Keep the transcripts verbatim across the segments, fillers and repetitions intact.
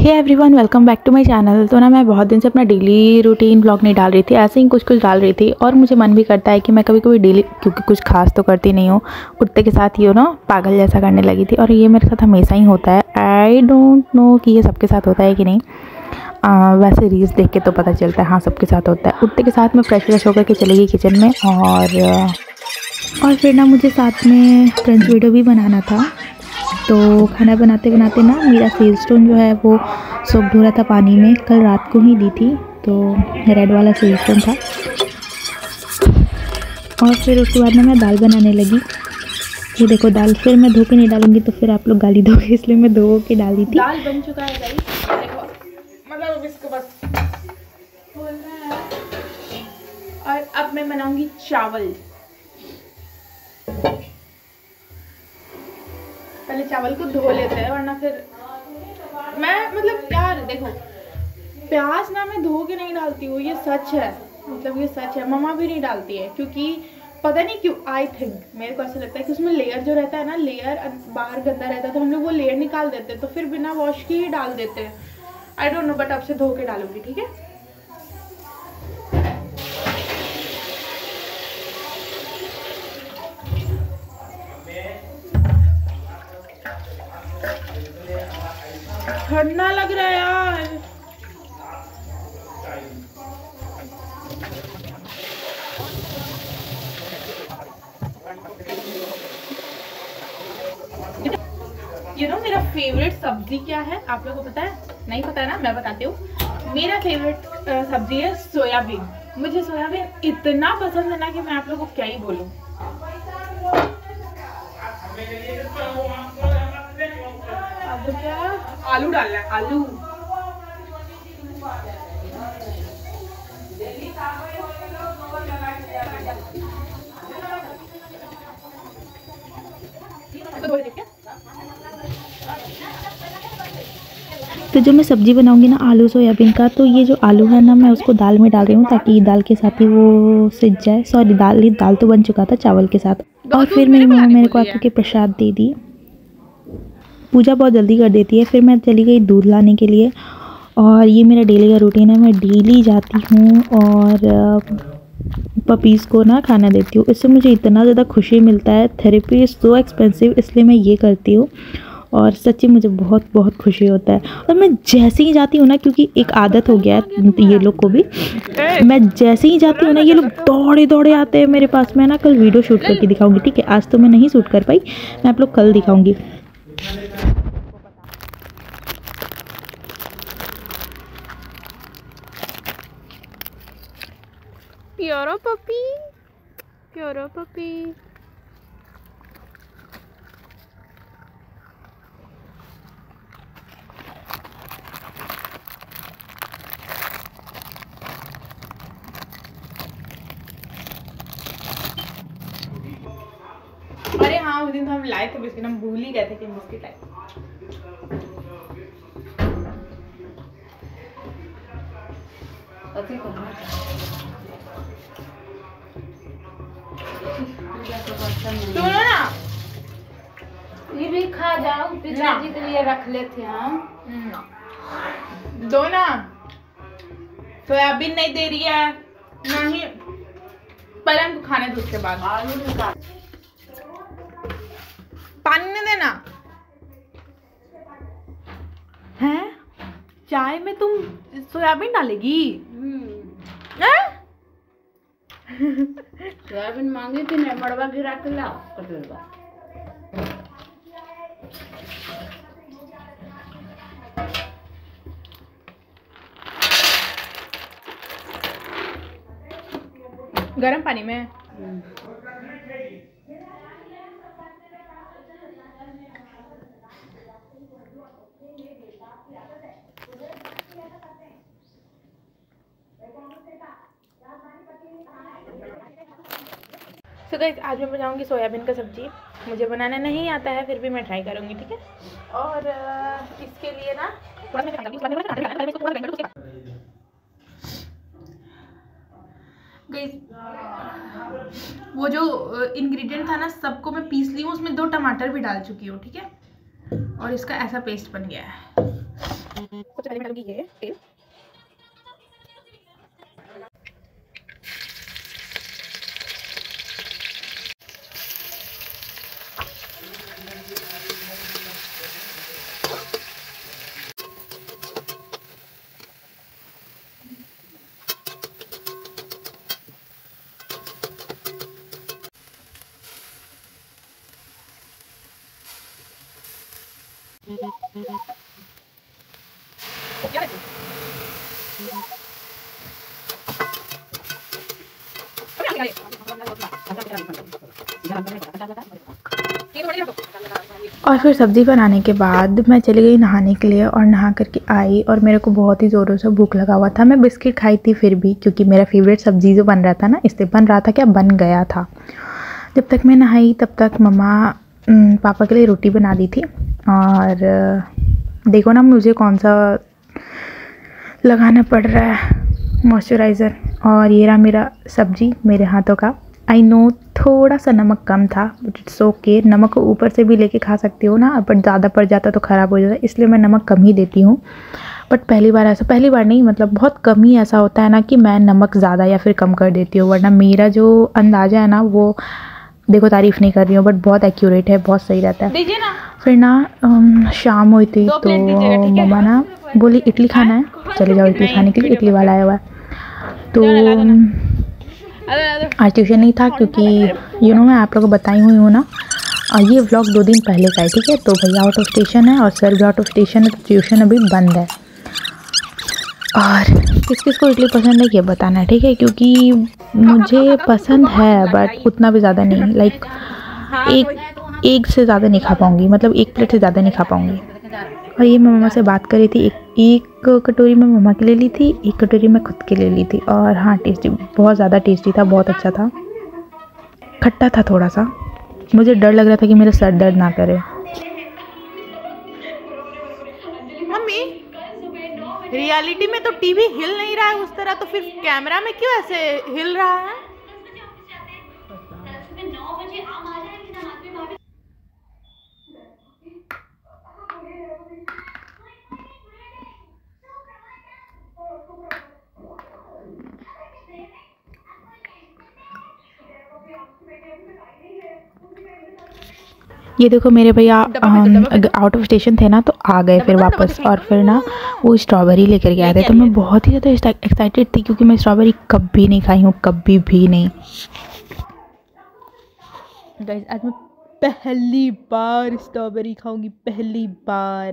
Hey everyone, welcome back to my channel. तो ना मैं बहुत दिन से अपना डेली रूटीन ब्लॉग नहीं डाल रही थी, ऐसे ही कुछ कुछ डाल रही थी। और मुझे मन भी करता है कि मैं कभी कभी डेली, क्योंकि कुछ खास तो करती नहीं हूँ, कुत्ते के साथ ये ना पागल जैसा करने लगी थी। और ये मेरे साथ हमेशा ही होता है। आई डोंट नो कि ये सबके साथ होता है कि नहीं। आ, वैसे रील्स देख के तो पता चलता है, हाँ सबके साथ होता है। कुत्ते के साथ मैं फ्रेश फ्रेश होकर के चली गई किचन में, और और फिर ना मुझे साथ में क्रंच वीडियो भी बनाना था। तो खाना बनाते बनाते ना मेरा सेल स्टोन जो है वो सोख धो रहा था पानी में। कल रात को ही दी थी, तो रेड वाला सेल स्टोन था। और फिर उसके बाद ना मैं दाल बनाने लगी। ये देखो दाल, फिर मैं धो के नहीं डालूंगी तो फिर आप लोग गाली दोगे, इसलिए मैं धो के डाल दी थी। दाल बन चुका है गाइस, देखो मतलब इसको बस खोलना है। और अब मैं बनाऊंगी चावल। पहले चावल को धो लेते हैं, वरना फिर मैं मतलब यार देखो, प्याज ना मैं धो के नहीं डालती हूँ, ये सच है। मतलब ये सच है, मम्मा भी नहीं डालती है, क्योंकि पता नहीं क्यों। आई थिंक मेरे को ऐसा लगता है कि उसमें लेयर जो रहता है ना, लेयर बाहर गंदा रहता है, तो हम लोग वो लेयर निकाल देते हैं, तो फिर बिना वॉश के ही डाल देते हैं। आई डोंट नो, बट अब से धो के डालूंगी, ठीक है। ठंडा लग रहा है यार। यू नो मेरा फेवरेट सब्जी क्या है, आप लोगों को पता है? नहीं पता है ना, मैं बताती हूँ। मेरा फेवरेट सब्जी है सोयाबीन। मुझे सोयाबीन इतना पसंद है ना कि मैं आप लोगों को क्या ही बोलूँ। अब क्या आलू डालना है, आलू। तो जो मैं सब्ज़ी बनाऊंगी ना आलू सोयाबीन का, तो ये जो आलू है ना मैं उसको दाल में डाल रही हूँ ताकि दाल के साथ ही वो सिज जाए। सॉरी, दाल ही दाल तो बन चुका था चावल के साथ। और फिर मेरी मम्मा मेरे को आके के प्रसाद दे दी। पूजा बहुत जल्दी कर देती है। फिर मैं चली गई दूध लाने के लिए। और ये मेरा डेली का रूटीन है, मैं डेली जाती हूँ और पपीज़ को ना खाना देती हूँ। इससे मुझे इतना ज़्यादा खुशी मिलता है। थेरेपी इज़ सो एक्सपेंसिव, इसलिए मैं ये करती हूँ। और सच्ची मुझे बहुत बहुत खुशी होता है। और मैं जैसे ही जाती हूँ ना, क्योंकि एक आदत हो गया है ये लोग को भी, मैं जैसे ही जाती हूँ ना ये लोग दौड़े दौड़े आते हैं मेरे पास। मैं ना कल वीडियो शूट करके दिखाऊंगी, ठीक है। आज तो मैं नहीं शूट कर पाई, मैं आप लोग कल दिखाऊंगी। प्यारा पपी, प्यारा पपी। अरे हाँ, उस दिन तो हम लाए थे बिस्किट, हम भूल ही गए थे कि बिस्किट लाए। सुनो ना, ये भी खा जाओ, पिताजी के लिए रख लेते हैं हम। दो ना। सोयाबीन नहीं दे रही है, नहीं पहले हमको खाने दो, उसके बाद पानी नहीं देना है। चाय में तुम सोयाबीन डालेगी? सोयाबीन मांगी थी ना, मड़वा गिरा के ला कटोरा। गरम पानी में। सो गाइस, आज मैं बनाऊंगी सोयाबीन का सब्जी। मुझे बनाना नहीं आता है, फिर भी मैं ट्राई करूंगी, ठीक है। और इसके लिए ना गाइस वो जो इंग्रेडिएंट था ना सबको मैं पीस ली हूँ, उसमें दो टमाटर भी डाल चुकी हूँ, ठीक है। और इसका ऐसा पेस्ट बन गया है। सबसे पहले मैं डालूंगी ये तेल। और फिर सब्ज़ी बनाने के बाद मैं चली गई नहाने के लिए और नहा करके आई और मेरे को बहुत ही ज़ोरों से भूख लगा हुआ था। मैं बिस्किट खाई थी फिर भी, क्योंकि मेरा फेवरेट सब्ज़ी जो बन रहा था ना, इसलिए बन रहा था क्या बन गया था। जब तक मैं नहाई तब तक मम्मा पापा के लिए रोटी बना दी थी। और देखो ना मुझे कौन सा लगाना पड़ रहा है मॉइस्चराइज़र। और ये रहा मेरा सब्ज़ी मेरे हाथों का। आई नो थोड़ा सा नमक कम था, बट इट्स ओके। नमक को ऊपर से भी लेके खा सकती हो ना, बट ज़्यादा पड़ जाता तो ख़राब हो जाता, इसलिए मैं नमक कम ही देती हूँ। बट पहली बार ऐसा, पहली बार नहीं मतलब बहुत कम ही ऐसा होता है ना कि मैं नमक ज़्यादा या फिर कम कर देती हूँ। वरना मेरा जो अंदाज़ा है ना, वो देखो तारीफ़ नहीं कर रही हूँ बट बहुत एक्यूरेट है, बहुत सही रहता है। दीजिए ना। फिर ना शाम हुई थी तो मम्मा ना बोली इडली खाना है, चले जाओ इडली खाने के लिए, इडली वाला आया हुआ है। तो आज ट्यूशन नहीं था क्योंकि यू नो मैं आप लोगों को बताई हुई हूँ ना, ये व्लॉग दो दिन पहले का है, ठीक है। तो भैया आउट ऑफ स्टेशन है और सर भी आउट ऑफ स्टेशन है, तो ट्यूशन अभी बंद है। और किस किस को इडली पसंद है ये बताना है, ठीक है, क्योंकि मुझे पसंद है बट उतना भी ज़्यादा नहीं। लाइक एक एक से ज़्यादा नहीं खा पाऊँगी, मतलब एक प्लेट से ज़्यादा नहीं खा पाऊँगी। और ये मैं मम्मा से बात करी थी, एक एक कटोरी में मम्मा के लिए ली थी, एक कटोरी में खुद के लिए ली थी। और हाँ टेस्टी, बहुत ज़्यादा टेस्टी था, बहुत अच्छा था। खट्टा था थोड़ा सा, मुझे डर लग रहा था कि मेरा सर दर्द ना करे। मम्मी रियलिटी में तो टीवी हिल नहीं रहा है उस तरह, तो फिर कैमरा में क्यों ऐसे हिल रहा है? ये देखो मेरे भैया आउट ऑफ स्टेशन थे ना, तो आ गए फिर वापस। और फिर ना वो स्ट्रॉबेरी लेकर के आए थे, तो मैं बहुत ही ज़्यादा एक्साइटेड थी क्योंकि मैं स्ट्रॉबेरी कभी नहीं खाई हूँ, कभी भी नहीं। गाइस आज मैं पहली बार स्ट्रॉबेरी खाऊंगी, पहली बार।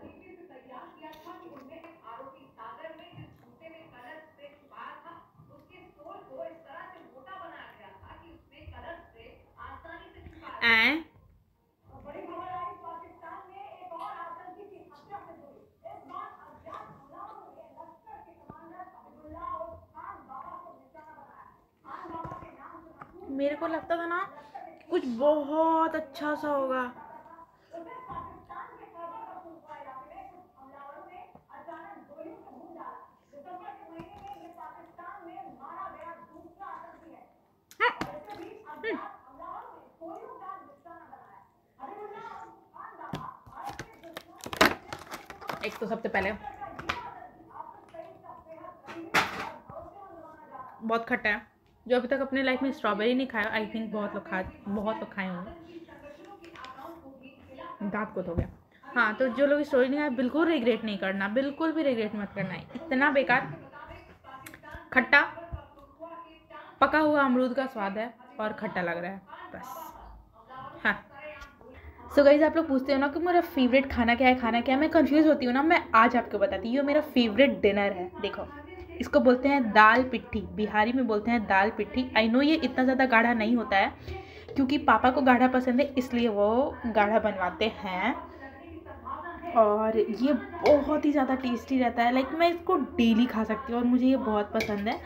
ऐं? मेरे को लगता था ना कुछ बहुत अच्छा सा होगा। एक तो सबसे पहले बहुत खट्टा है। जो अभी तक अपने लाइफ में स्ट्रॉबेरी नहीं खाया, आई थिंक बहुत लोग खा बहुत लोग खाए होंगे। दांत को हो गया। हाँ, तो जो लोग स्टोरी नहीं खाए बिल्कुल रिग्रेट नहीं करना, बिल्कुल भी रिग्रेट मत करना है। इतना बेकार खट्टा पका हुआ अमरूद का स्वाद है और खट्टा लग रहा है बस। हाँ सो गाइस, आप लोग पूछते हो ना कि मेरा फेवरेट खाना क्या है, खाना क्या है, मैं कंफ्यूज होती हूँ ना। मैं आज आपको बताती हूँ, ये मेरा फेवरेट डिनर है। देखो, इसको बोलते हैं दाल पिट्ठी, बिहारी में बोलते हैं दाल पिट्ठी। आई नो ये इतना ज़्यादा गाढ़ा नहीं होता है, क्योंकि पापा को गाढ़ा पसंद है इसलिए वो गाढ़ा बनवाते हैं। और ये बहुत ही ज़्यादा टेस्टी रहता है। लाइक मैं इसको डेली खा सकती हूँ और मुझे ये बहुत पसंद है।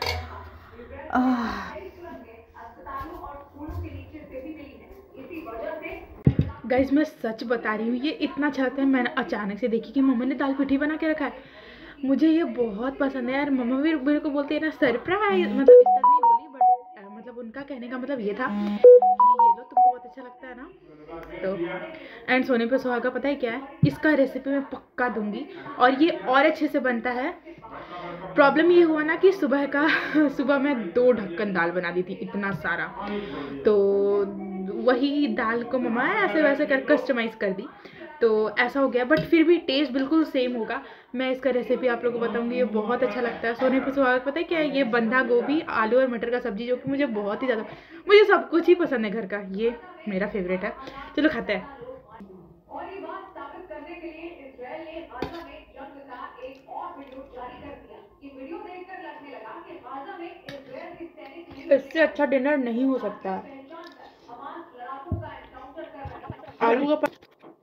गाइस मैं सच बता रही हूँ, ये इतना अच्छा लगता है। मैंने अचानक से देखी कि मम्मा ने दाल पिट्ठी बना के रखा है, मुझे ये बहुत पसंद है यार। मम्मा भी मेरे को बोलती है ना सरप्राइज, मतलब इस तरह नहीं बोली बट मतलब उन उनका कहने का मतलब ये था कि ये लो, तुमको बहुत अच्छा लगता है ना। तो एंड सोने पे सुहागा पता है क्या है, इसका रेसिपी मैं पक्का दूंगी और ये और अच्छे से बनता है। प्रॉब्लम ये हुआ ना कि सुबह का सुबह मैं दो ढक्कन दाल बना दी थी, इतना सारा, तो वही दाल को मम्मा ऐसे वैसे कर कस्टमाइज़ कर दी, तो ऐसा हो गया। बट फिर भी टेस्ट बिल्कुल सेम होगा। मैं इसका रेसिपी आप लोगों को बताऊंगी, ये बहुत अच्छा लगता है। सोने पे सुहागा पता है क्या है, ये बंधा गोभी आलू और मटर का सब्जी, जो कि मुझे बहुत ही ज़्यादा, मुझे सब कुछ ही पसंद है घर का, ये मेरा फेवरेट है। चलो खाते हैं। इससे अच्छा डिनर नहीं हो सकता। आलू का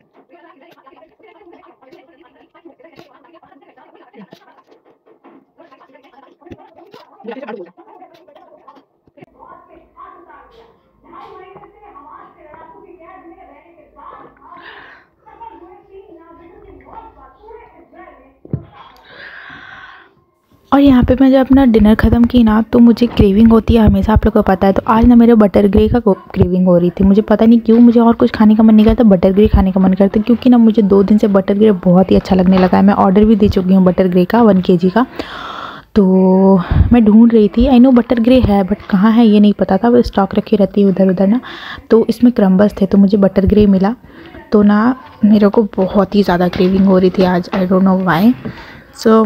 और यहाँ पे मैं जब अपना डिनर ख़त्म की ना, तो मुझे क्रेविंग होती है हमेशा, आप लोगों को पता है। तो आज ना मेरे बटर ग्रे का क्रेविंग हो रही थी, मुझे पता नहीं क्यों, मुझे और कुछ खाने का मन नहीं करता, बटर ग्रे खाने का मन करता, क्योंकि ना मुझे दो दिन से बटर ग्रे बहुत ही अच्छा लगने लगा है। मैं ऑर्डर भी दे चुकी हूँ बटर ग्रे का, वन के जी का। तो मैं ढूंढ रही थी, आई नो बटर ग्रे है बट कहाँ है ये नहीं पता था, वो स्टॉक रखी रहती है उधर उधर ना। तो इसमें क्रम्बल्स थे, तो मुझे बटर ग्रे मिला। तो ना मेरे को बहुत ही ज़्यादा क्रेविंग हो रही थी आज, I don't know why. So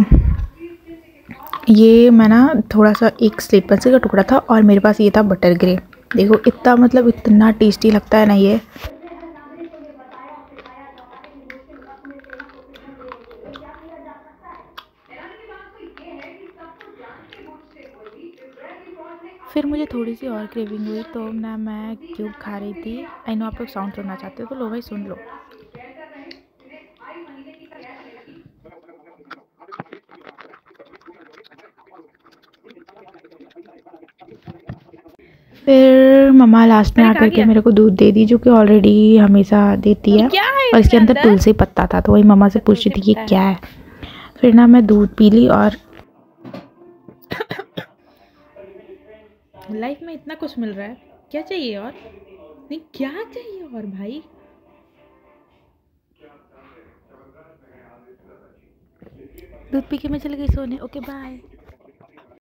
ये मैं ना थोड़ा सा एक स्लेट पेंसिल का टुकड़ा था और मेरे पास ये था बटर ग्रे। देखो इतना मतलब इतना टेस्टी लगता है ना ये। फिर मुझे थोड़ी सी और क्रेविंग हुई, तो ना मैं क्यूब खा रही थी। आई नो आप लोग साउंड सुनना चाहते हो, तो लो भाई सुन लो। फिर मम्मा लास्ट में आकर के मेरे को दूध दे दी, जो कि ऑलरेडी हमेशा देती है, और इसके अंदर तुलसी पत्ता था। तो वही मम्मा से पूछ रही थी कि क्या है। फिर ना मैं दूध पी ली। और लाइफ में इतना कुछ मिल रहा है, क्या चाहिए और नहीं, क्या चाहिए और भाई। दूध पी के मैं चली गई सोने। Okay bye.